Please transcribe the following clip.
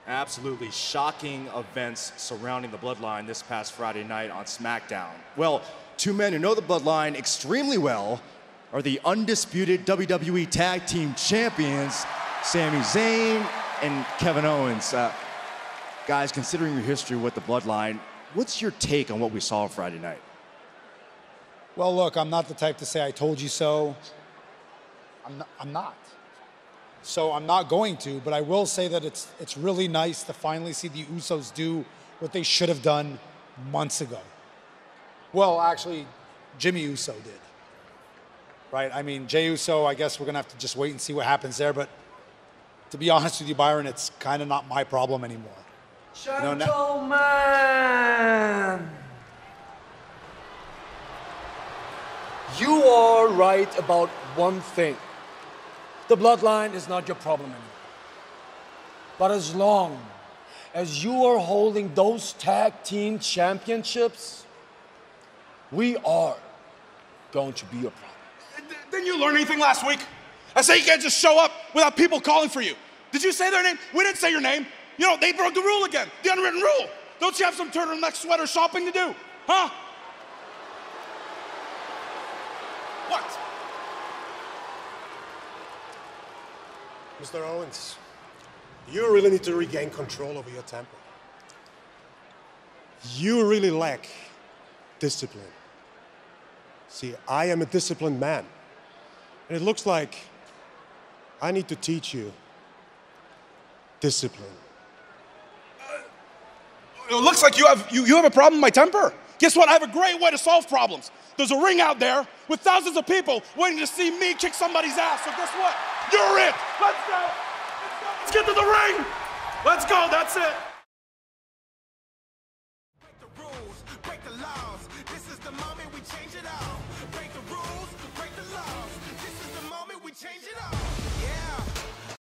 Absolutely shocking events surrounding the Bloodline this past Friday night on SmackDown. Well, two men who know the Bloodline extremely well are the undisputed WWE Tag Team Champions, Sami Zayn and Kevin Owens. Guys, considering your history with the Bloodline, what's your take on what we saw Friday night? Well, look, I'm not the type to say I told you so. I'm not. So I'm not going to, but I will say that it's really nice to finally see the Usos do what they should have done months ago. Well, actually, Jimmy Uso did. Right? I mean, Jey Uso, I guess we're going to have to just wait and see what happens there. But to be honest with you, Byron, it's kind of not my problem anymore. Gentlemen! You are right about one thing. The Bloodline is not your problem anymore. But as long as you are holding those tag team championships, we are going to be a problem. Didn't you learn anything last week? I say you can't just show up without people calling for you. Did you say their name? We didn't say your name. You know, they broke the rule again, the unwritten rule. Don't you have some turtleneck sweater shopping to do? Huh? What? Mr. Owens, you really need to regain control over your temper. You really lack discipline. See, I am a disciplined man. And it looks like I need to teach you discipline. It looks like you have a problem with my temper. Guess what? I have a great way to solve problems. There's a ring out there with thousands of people waiting to see me kick somebody's ass. So guess what? You're it. Let's go. Let's get to the ring. Let's go. That's it. Break the rules, break the laws. This is the moment we change it all. Break the rules, break the laws. This is the moment we change it all.